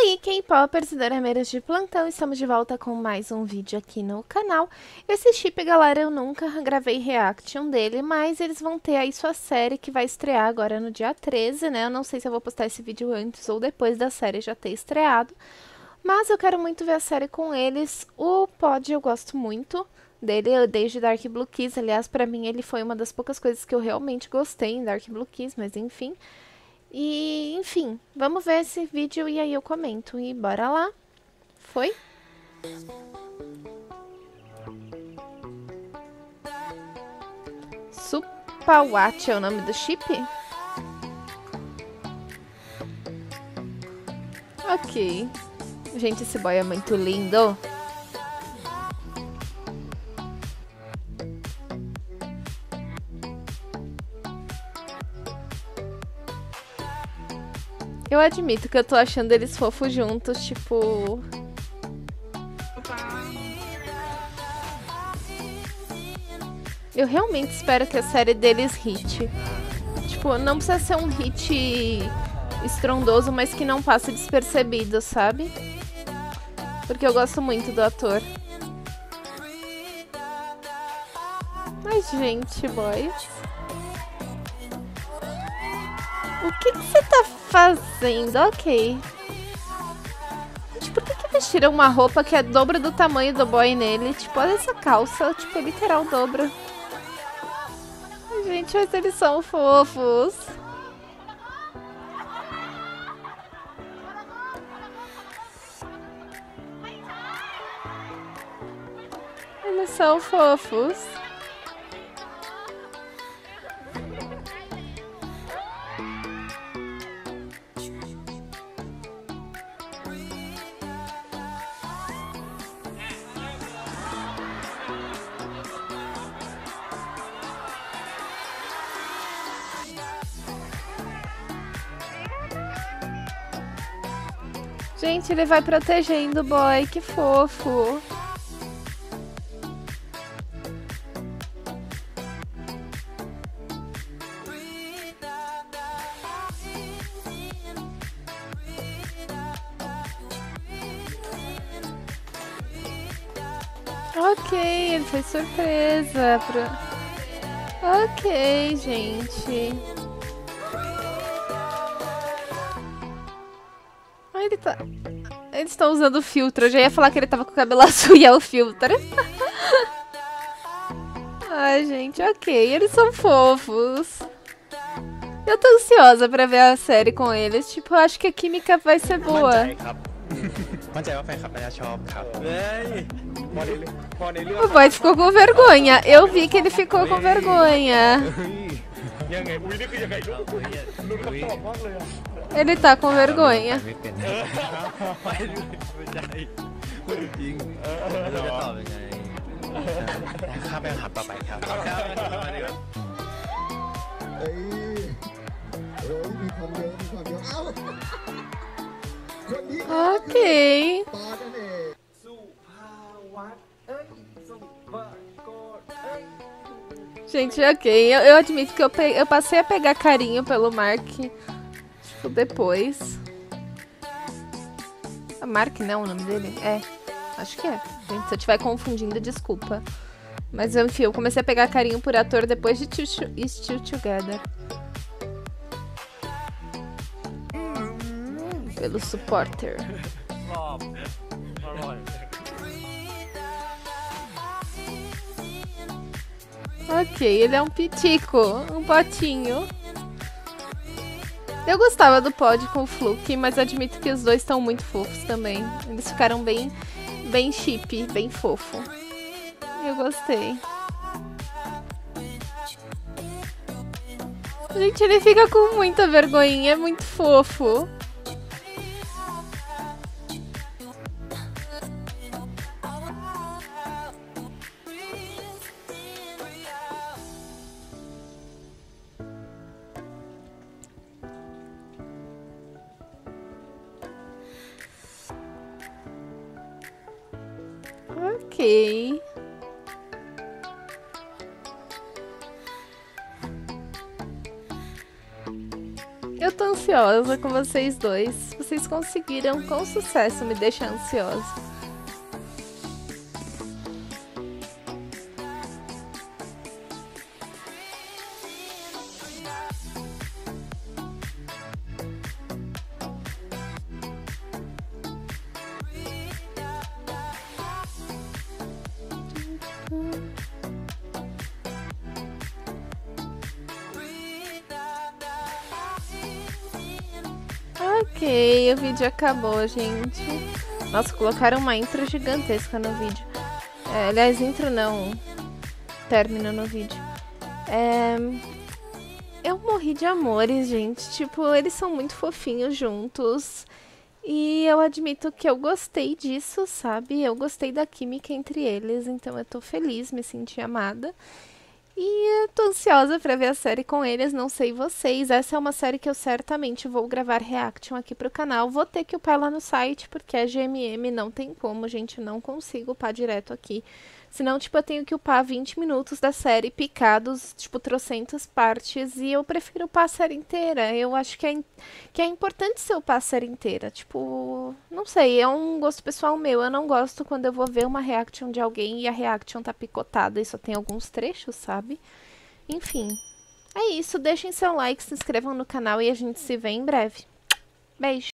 aí, K-popers e dorameiras de plantão, estamos de volta com mais um vídeo aqui no canal. Esse chip, galera, eu nunca gravei reaction dele, mas eles vão ter aí sua série que vai estrear agora no dia 13, né? Eu não sei se eu vou postar esse vídeo antes ou depois da série já ter estreado, mas eu quero muito ver a série com eles. O Pod eu gosto muito dele, desde Dark Blue Kiss. Aliás, pra mim ele foi uma das poucas coisas que eu realmente gostei em Dark Blue Kiss, mas enfim. E, enfim, vamos ver esse vídeo e aí eu comento. E bora lá. Foi? Supawatch é o nome do chip? Ok. Gente, esse boy é muito lindo. Eu admito que eu tô achando eles fofos juntos, tipo... Eu realmente espero que a série deles hit. Tipo, não precisa ser um hit estrondoso, mas que não passe despercebido, sabe? Porque eu gosto muito do ator. Mas, gente, boy... O que você tá fazendo? Ok. Gente, por que vestiram uma roupa que é dobro do tamanho do boy nele? Tipo, olha essa calça. Tipo, é literal dobro. Ai, gente, mas eles são fofos. Eles são fofos. Gente, ele vai protegendo o boy, que fofo. Ok, ele foi surpresa. Ok, gente. Ah, ele tá... Eles estão usando filtro. Eu já ia falar que ele tava com o cabelo azul e é o filtro. Ai, gente, ok. Eles são fofos. Eu tô ansiosa pra ver a série com eles. Tipo, eu acho que a química vai ser boa. O boy ficou com vergonha. Eu vi que ele ficou com vergonha. Ele tá com vergonha. Ok. Gente, ok. Eu admito que eu passei a pegar carinho pelo Mark. Tipo, depois. A Mark, não, é o nome dele? É. Acho que é. Gente, se eu estiver confundindo, desculpa. Mas, enfim, eu comecei a pegar carinho por ator depois de Still Together. Pelo supporter. Ok, ele é um pitico, um potinho. Eu gostava do pod com o Fluke, mas admito que os dois estão muito fofos também. Eles ficaram bem chip, bem fofo. Eu gostei. Gente, ele fica com muita vergonhinha, é muito fofo. Ok. Eu tô ansiosa com vocês dois. Vocês conseguiram com sucesso me deixar ansiosa. Ok, o vídeo acabou, gente. Nossa, colocaram uma intro gigantesca no vídeo. Aliás, intro não, término no vídeo. Eu morri de amores, gente. Tipo, eles são muito fofinhos juntos. E eu admito que eu gostei disso, sabe? Eu gostei da química entre eles, então eu tô feliz, me senti amada. E eu tô ansiosa pra ver a série com eles, não sei vocês. Essa é uma série que eu certamente vou gravar reaction aqui pro canal. Vou ter que upar lá no site, porque a GMM não tem como, gente, eu não consigo upar direto aqui. Senão, tipo, eu tenho que upar 20 minutos da série picados, tipo, trocentas partes. E eu prefiro upar a série inteira. Eu acho que é importante ser upar a série inteira. Tipo, não sei, é um gosto pessoal meu. Eu não gosto quando eu vou ver uma reaction de alguém e a reaction tá picotada e só tem alguns trechos, sabe? Enfim, é isso. Deixem seu like, se inscrevam no canal e a gente se vê em breve. Beijo!